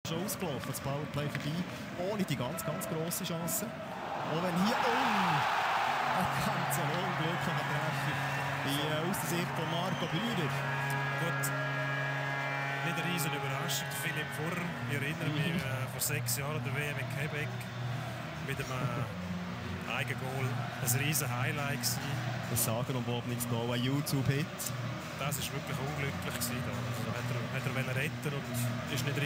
schon ausgelaufen, das Powerplay vorbei, ohne die ganz grosse Chance. Auch wenn hier, ein ganz unglücklicher Treffer aus der Sicht von Marco Bühler. Gut, nicht eine riesen Überraschung. Philipp Furrer, ich erinnere mich vor 6 Jahren der WM in Quebec mit einem Eigengoal. Ein riesen Highlight gewesen. Das sagenumwobenes Goal, ein YouTube-Hit. Das war wirklich unglücklich gewesen. Also, hat er retten und ist nicht